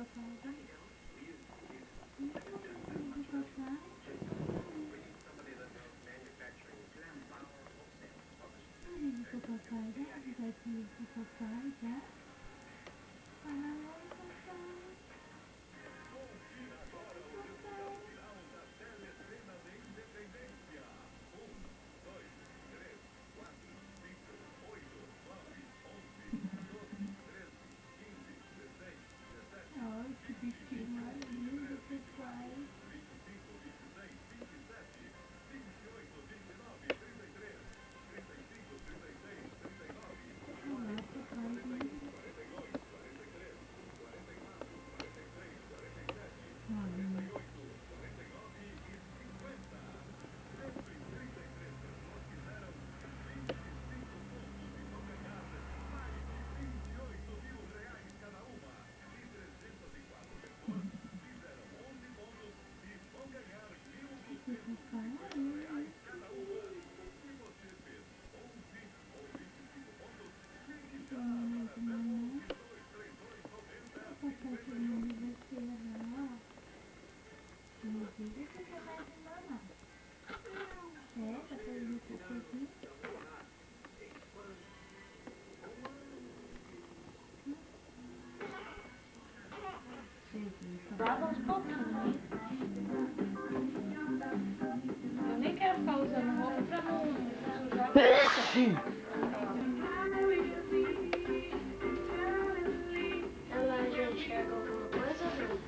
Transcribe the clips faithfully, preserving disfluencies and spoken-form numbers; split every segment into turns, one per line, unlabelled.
Lava aos pouquinhos. Eu nem quero ficar usando roupa pra não sujar.
Ela já enxerga alguma coisa ou não?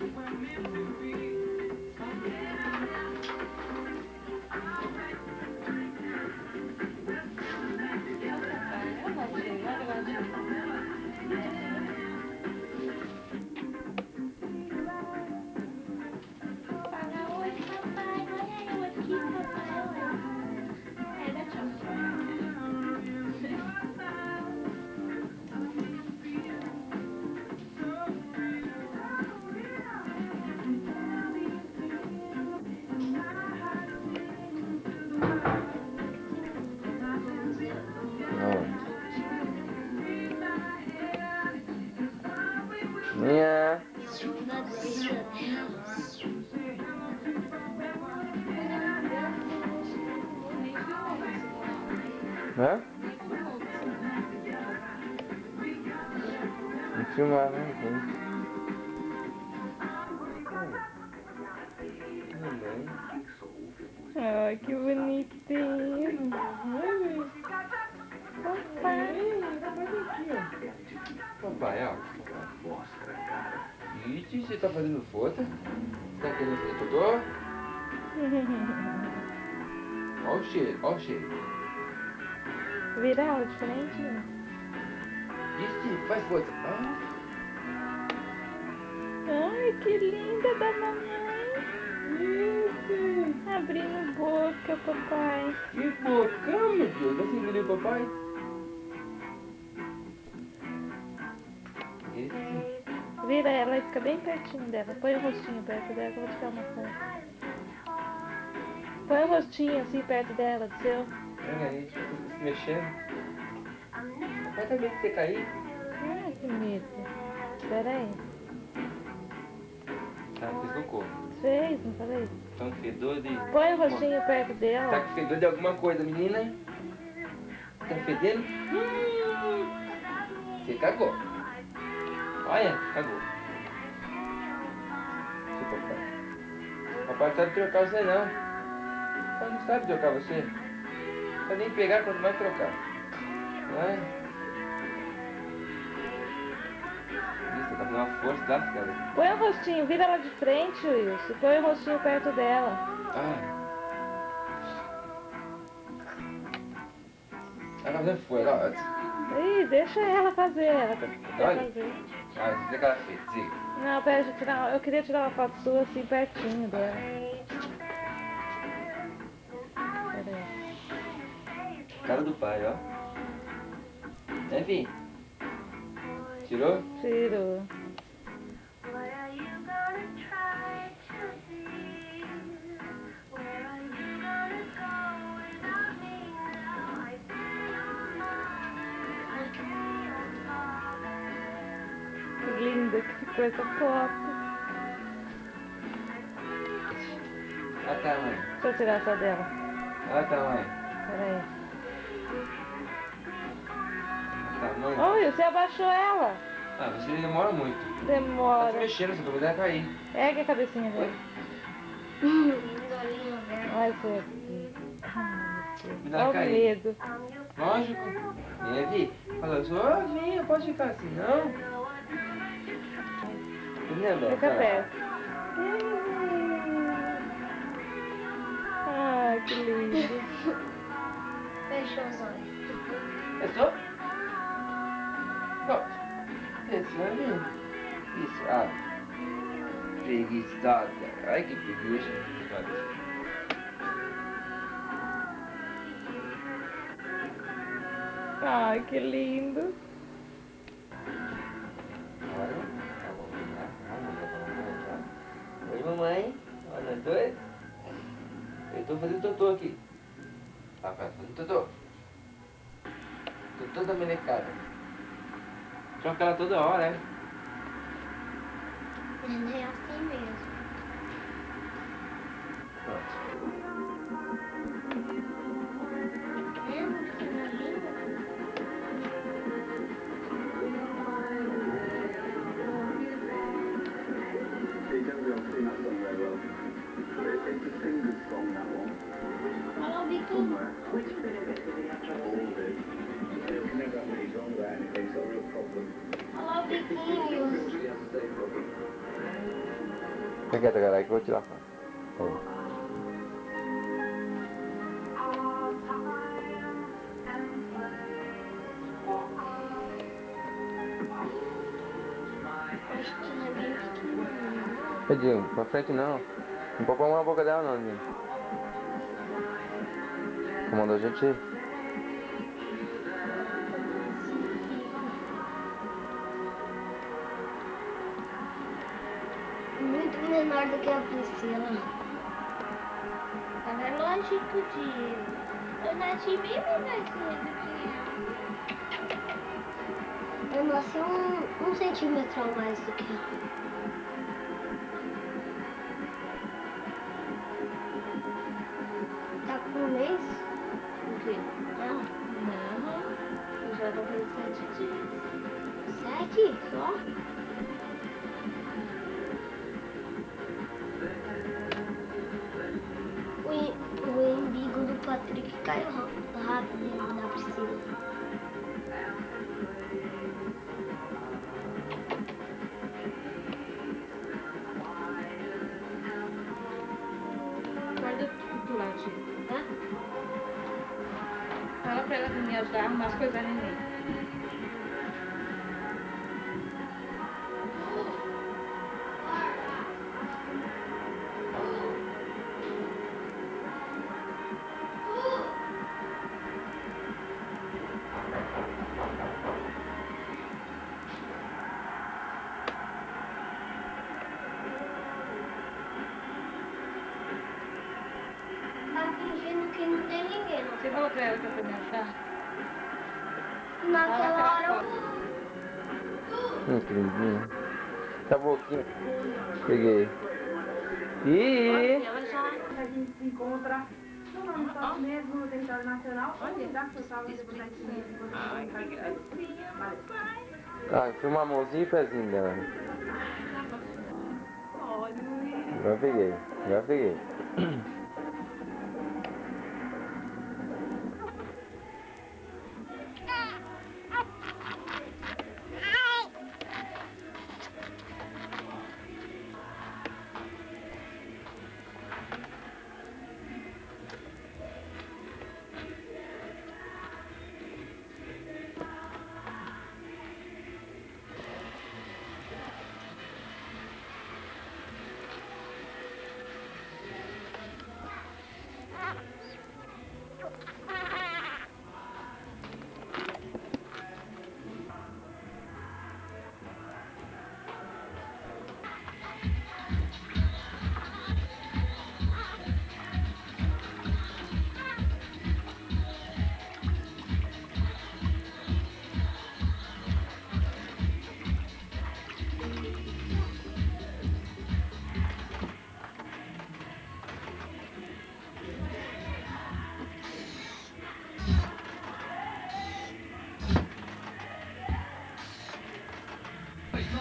Yeah. Hã? Não filmar, né?
Ai, que bonitinho. Papai.
Papai, ó. Ixi, você tá fazendo foto? Tá querendo fazer fotô? Ó o cheiro, ó o cheiro.
Vira ela de frente.
Ixi, faz foto. Ah.
Ai, que linda da mamãe. Isso. Abrindo boca, papai.
Que bocão, meu Deus. Você engoliu o papai? Esse.
Vira ela e fica bem pertinho dela. Põe o rostinho perto dela que eu vou tirar uma foto. Põe o rostinho assim perto dela, do seu.
Olha aí, se mexendo. Papai tá vendo você cair?
Ai, que medo. Espera aí.
Tá, fez cocô.
Fez, não falei?
Tá um fedor de...
Põe o rostinho perto
Tá
dela.
com fedor de alguma coisa, menina? Tá fedendo? Você cagou. Olha, cagou. Seu papai. Papai não sabe trocar você não. Papai não sabe trocar você. Não sabe nem pegar quanto mais trocar. Não é? Isso, tá fazendo uma força lascada.
Põe o rostinho, vira ela de frente, Wilson. Põe o rostinho perto dela.
Ah. Ela tá fazendo força, ó.
Ih, deixa ela fazer. Ela quer
Olha.
fazer.
Olha, o que ela fez? Diga.
Não, pera, deixa eu tirar. Eu queria tirar uma foto sua assim pertinho dela. Pera aí.
Cara do pai, ó. É, filho? Tirou?
Tirou. linda que ficou essa foto.
Olha o tamanho.
Deixa eu tirar essa dela.
Olha o tamanho.
Pera aí.
Olha o tamanho.
Olha, você abaixou ela.
Ah, você demora muito. Tá se
Demora.
mexendo, você vai vai cair.
Ergue a cabecinha dela.
Hum, olhinho aberto.
Olha isso aqui. Ai, meu
Me
Deus.
dá
Olha o
carinho.
medo.
Lógico. Vem aqui. Falou, só minha, pode ficar assim, não? Entendeu, Beto?
Fica
Olha lá.
perto. Ai, que lindo.
Fechou os olhos.
Fechou? Pronto. Esse vai vir. Isso, abre. Preguiçada. Ai, que preguiça.
Ai, que lindo.
Olha. Oi, mamãe. Olha, dois. Eu tô fazendo totô aqui. Tá, fazendo totô. Tô toda melecada. Troca ela toda hora, é?
Neném é assim mesmo.
Pronto.
Lembra que não é lindo? Olha o biquinho. Olha o biquinho.
Fica quieta, galera, que eu vou tirar a foto.
Acho que ela é bem pequenininha.
Pedinho, pra frente não. Não pode pôr a mão na boca dela não, menino. Comandou a gente ir.
Muito menor do que a Priscila. Ela é lógico de... Eu nasci bem menorzinha do que ela. Eu nasci um, um centímetro a mais do que ela. Tá com um mês?
O quê?
Ela?
Não. Eu já vou fazer sete dias.
Sete? Só? O, em- o embigo do Patrick caiu ra- rápido na Priscila.
Guarda tudo lá, Tio.
Hã?
Fala pra ela me ajudar a arrumar as coisas da neném.
Tá fingindo que não tem ninguém.
Você falou pra ela que eu fui me achar?
Naquela hora eu...
Hum, que lindinho. Tá boquinha. Peguei. Ih!
Ela já...
A gente se encontra no nosso espaço mesmo, no território nacional, onde dá para salvar os habitantes de
Ai, que gracinha.
Ah, filma a mãozinha e o pezinho dela.
Olha,
Já peguei. Já peguei.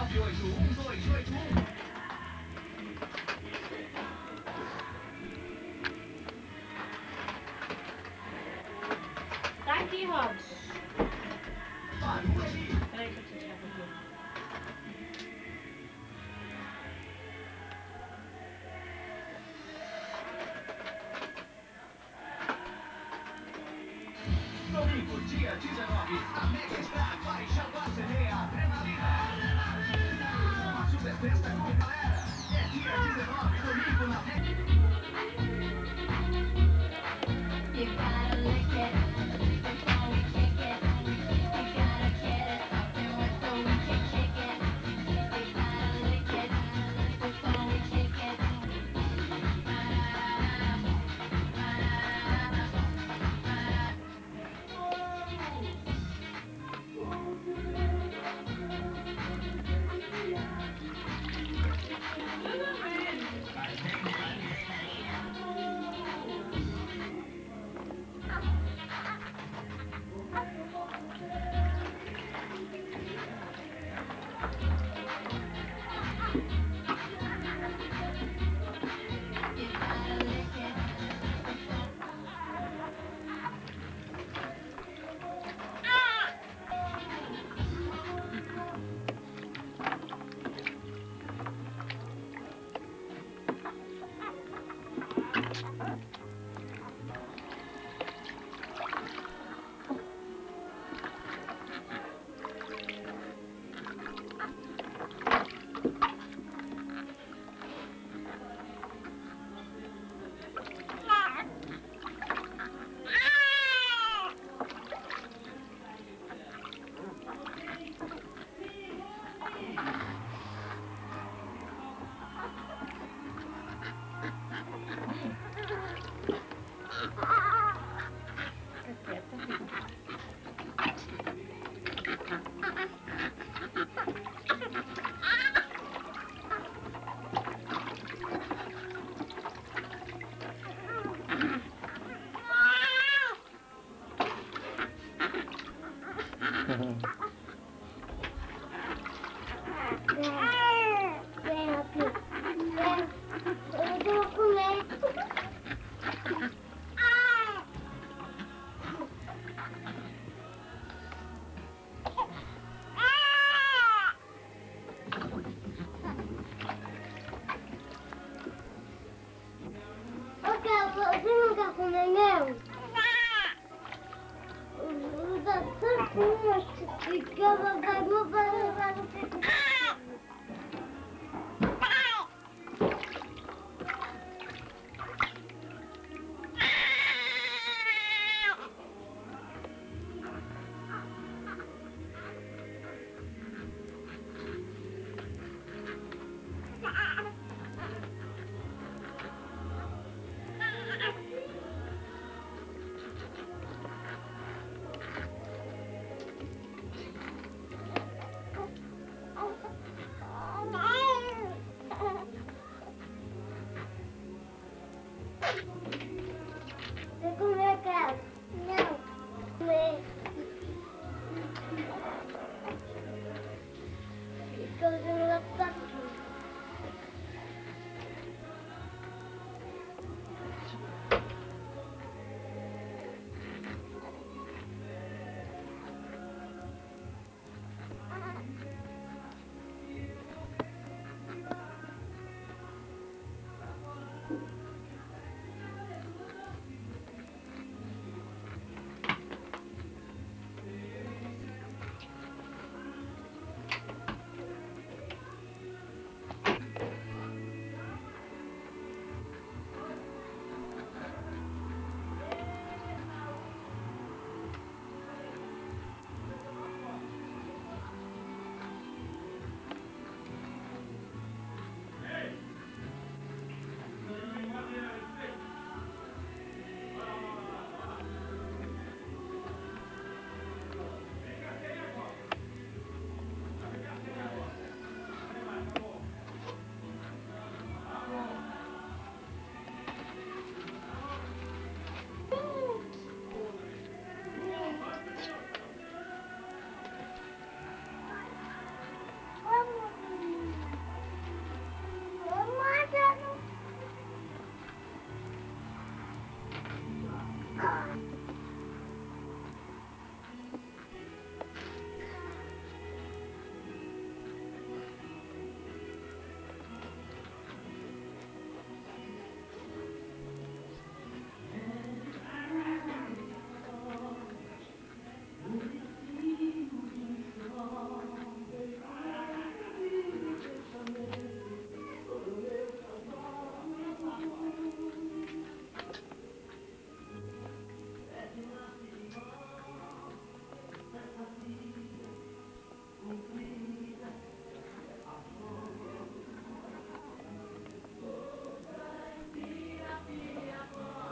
Tá aqui, Robson. Peraí, deixa eu te tirar aqui.
Domingo, dia dezenove, a Mega Star vai chamar C D Adrenalina. Uma super festa com a galera. É dia dezenove, domingo na Mega.
You gotta lick it before we kick it. You gotta get it poppin' before we can kick it. You gotta lick it before we kick it. Vem aqui. Vem. Eu vou comer. Ok, você não quer comer meu? Dá tanto que eu vou pegar você. Oh.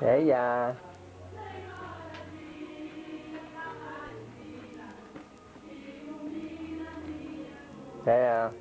Heia. Heia.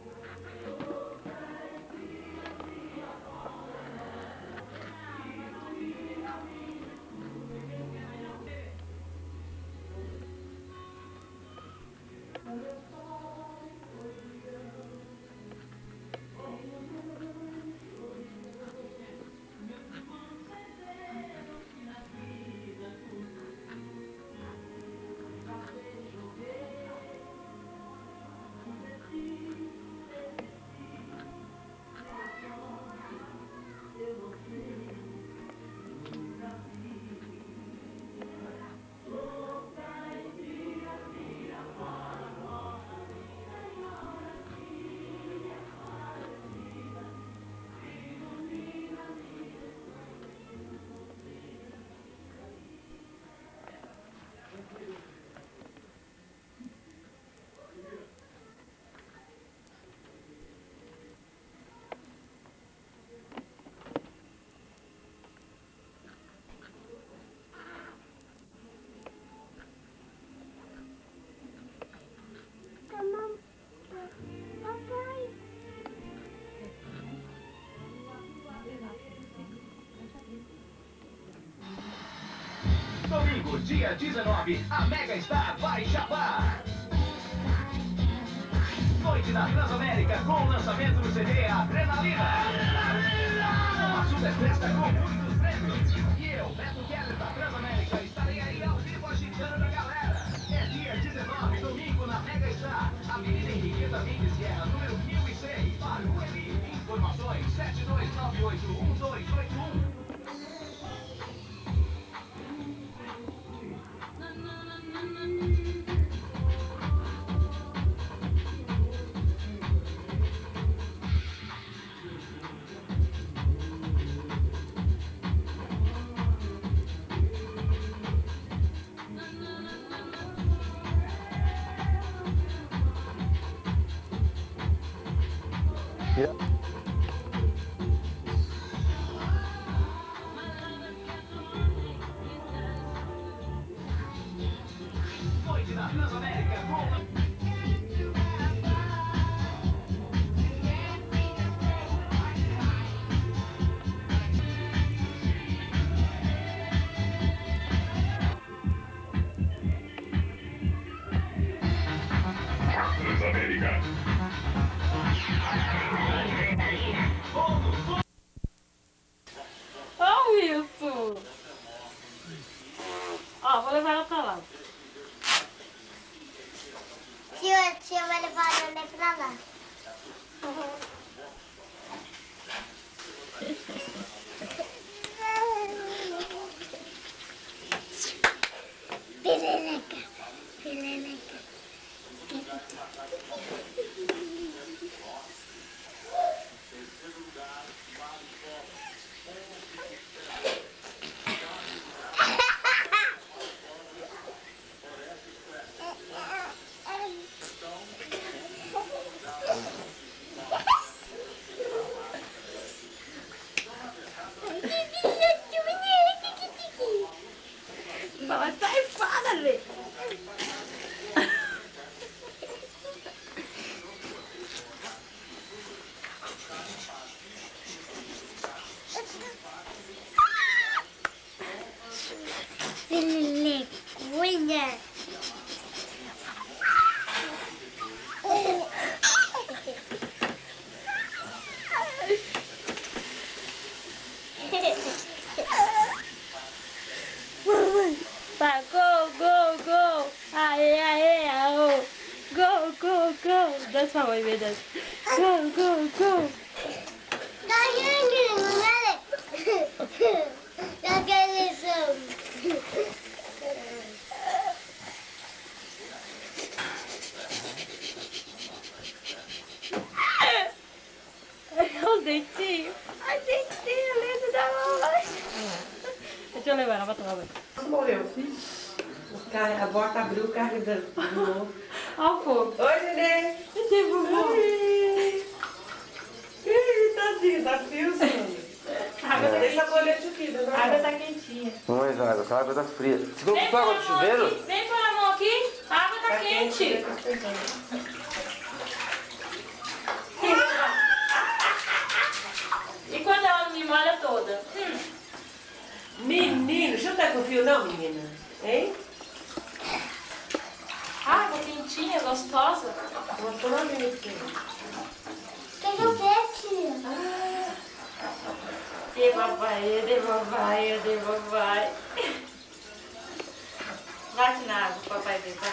Domingo, dia dezenove, a Mega Star vai chapar. Noite na Transamérica com o lançamento do C D Adrenalina. Uma super festa com muitos prêmios. E eu, Beto Keller da Transamérica, estarei aí ao vivo agitando a galera. É dia dezenove, domingo na Mega Star. Avenida Henriqueta Mendes Guerra, número mil e seis, Barueri. Informações sete dois nove oito um dois oito um.
Yeah.
Noite na Transamérica com...
Transamérica.
Ó, Wilson! Ó, vou levar ela pra lá.
Tia, tia vai levar a neném pra lá. Perereca, perereca.
Vai sair fora, Lê!
Pererequinha.
Tá, go, go, go! Aê, aê, aô! Go, go, go! Dança pra mãe, meu Deus! Go, go, go! Os dentinhos! Ai, dentinho lindo da mamãe! Deixa eu levar ela pra tomar banho.
Morreu. O carro, a porta abriu, o carro voou.
Olha o fogo!
Oi, neném.
Cadê vovô?
Oi. Ih, tadinho, tá filmando.
Ah,
água
É.
tem sabonete aqui, né?
A água tá quentinha.
Não é água, essa água tá fria. Você
Vem
colocou água
pôr
do
a mão
chuveiro?
aqui. Vem pôr a mão aqui. A água tá, quente. E quando ela me molha toda? Hum.
Menino, você não tá com fio não, menina? Hein?
Água quentinha, gostosa.
Gostosa, menina?
Quem que eu quero, tia?
De papai, de papai, de papai. Bate na água, papai ver, vai.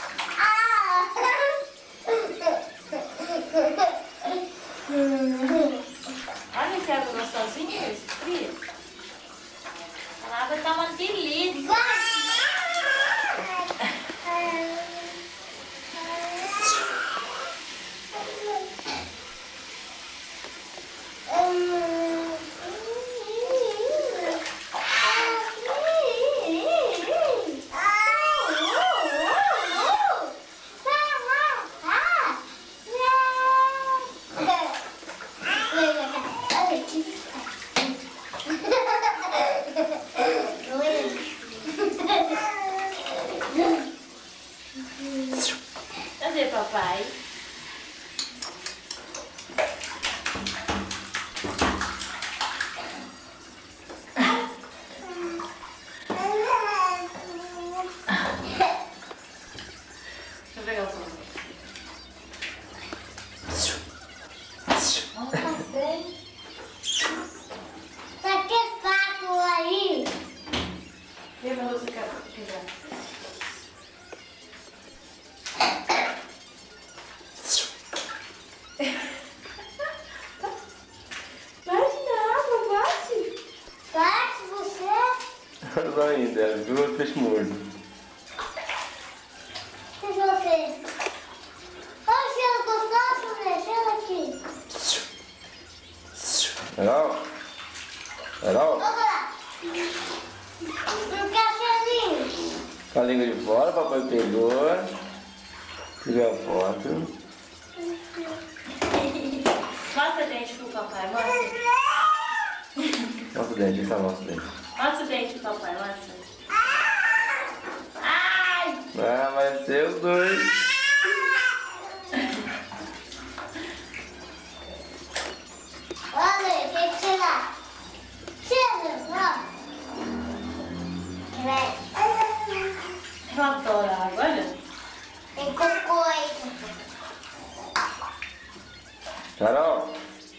Olha que água gostosinha, esse frio. A água tá uma delícia. Cadê papai? Deixa eu pegar o som.
Tá que saco aí?
Leva a você quebrar. Bate na água, bate.
Bate você?
Olha lá ainda, ela viu o peixe morto.
E você? Olha o cheiro gostoso, né? Cheira aqui.
Legal? Legal?
Vamos lá. Um cachorrinho.
Com a língua de fora, papai pegou. Tirou a foto.
Mostra o dente pro papai, mostra.
Mostra o dente, tá, mostra o dente.
Mostra o dente pro papai, mostra. Ai!
Ah, vai ser os dois.
Olha, tem que tirar. Tira, ó.
Eu adoro água, olha.
Tem cocô aí.
Carol,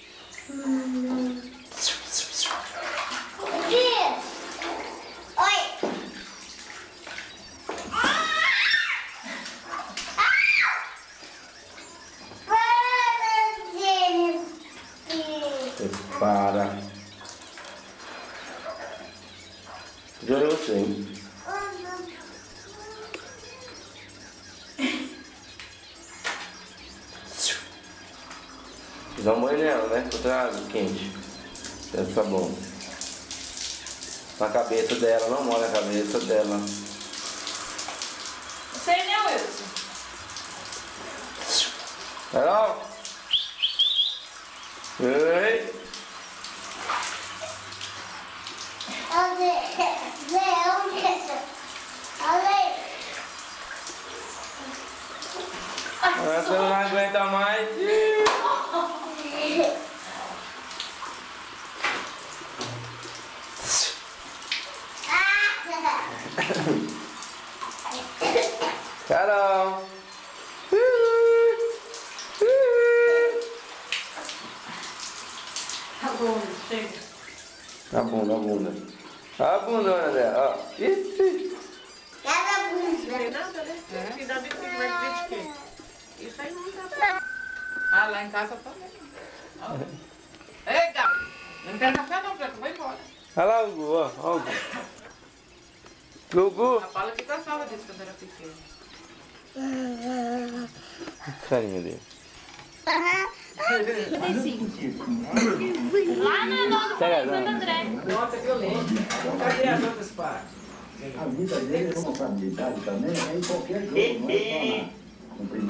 Tia. Oi.
você para. De olho em você, hein? Dá um banho nela, né? Outra água quente. Deve ficar bom. Na cabeça dela, não molha a cabeça dela.
Sei, né, Wilson?
Carol! Oi!
Olha, Leão, olha.
Ah, você não aguenta mais. Carol!
Tá bom, chega.
A bunda, a bunda. A bunda dela, ó. Ixi.
Cada
Não
bunda.
tem nada, né? Cuidado de quem vai ver de quê? Isso aí não tá. Ah, lá em casa também. Ó. Ei, gato. Não quer café não, Preto. Vai embora.
Olha lá o Gugu, ó. Ó o Gugu. Gugu.
A Paula que gostava disso quando era pequena.
Carinha dele.
Lá na nova
Pega,
Santo
não.
André.
Nossa, violento. Cadê as outras partes?
A vida dele, como a família também, é em qualquer jogo, não é só na, no primeiro.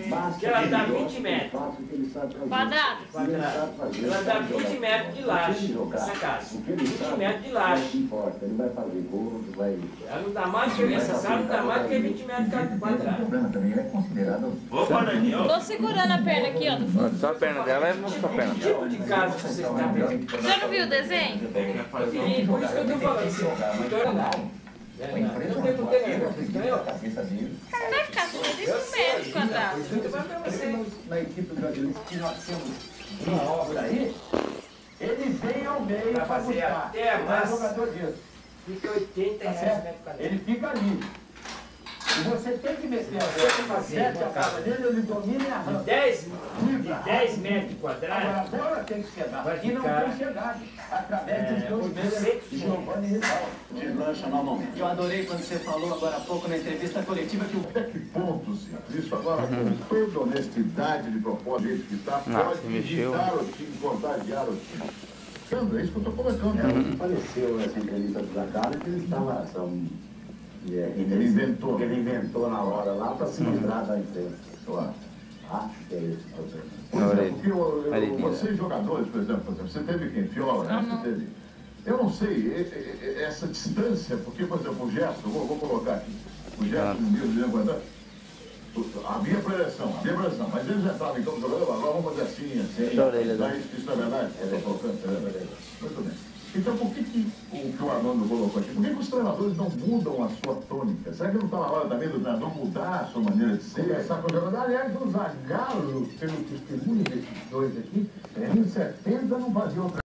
Basta
que ela dá vinte metros.
Quadrado.
Quadrado. Ela dá vinte metros de laje, essa casa. vinte metros de laje.
Ele vai fazer gol, vai...
Ela não dá mais que essa sala, não dá mais que vinte metros quadrados.
O problema também é considerado...
Opa, Daniel.
Tô segurando a perna aqui, ó, do fundo.
Só a perna dela é só a perna
Que
dela.
tipo de casa que você está vendo?
Você não viu o desenho?
E por isso que eu tô falando. Então, não. Não tem por que não. Entendeu?
Vai ficar tudo vinte metros quadrados.
Na equipe brasileira que nós temos uma obra aí, ele vem ao meio
Pra
para
fazer
buscar.
até
Não é
mais.
jogador disso.
Fica oitenta
Tá
reais
certo?
metro quadrado.
Ele fica ali. E você tem que meter a bola, sete a casa dele, ele domina e arranca.
dez, de dez metros
Agora
quadrados.
a bola tem que chegar.
Vai
E não
ficar,
tem chegado. Através
é,
dos seus
oitocentos
meios, Giovanni e Rizal. Deslancha normalmente.
Eu adorei quando você falou agora há pouco na entrevista coletiva que o...
Até que ponto, Ciro? Isso agora, com toda honestidade de propósito, do jeito que está,
Nossa,
pode
mexeu.
irritar o time, contagiar o time. Sandro, é isso que eu estou colocando.
É, pareceu nessa entrevista do Zagallo que ele estava... São, é,
Ele inventou.
que ele inventou na hora lá para se livrar da imprensa.
Claro.
Acho que é isso. Você.
Pois é,
Orelha.
porque eu, eu,
Orelhinha.
vocês jogadores, por exemplo, por exemplo, você teve quem? Fiola, né? Você teve. Eu não sei, e- e- e- essa distância, porque, por exemplo, o Gerson, vou, vou colocar aqui. O Gerson, no mesmo dia, aguentar. Havia projeção, havia projeção, mas eles entravam em campo jogando, agora vamos fazer assim, assim.
Da orelha,
Tá,
né?
isso, isso não é verdade? Eu tô colocando, é verdade. Muito bem. Então, por que, que o que o Armando colocou aqui? Por que, que os treinadores não mudam a sua tônica? Será que não está na hora também do treinador mudar a sua maneira de ser?
Conversar com o jogador. Aliás, o Zagallo, pelo testemunho desses dois aqui, em setenta não fazia outra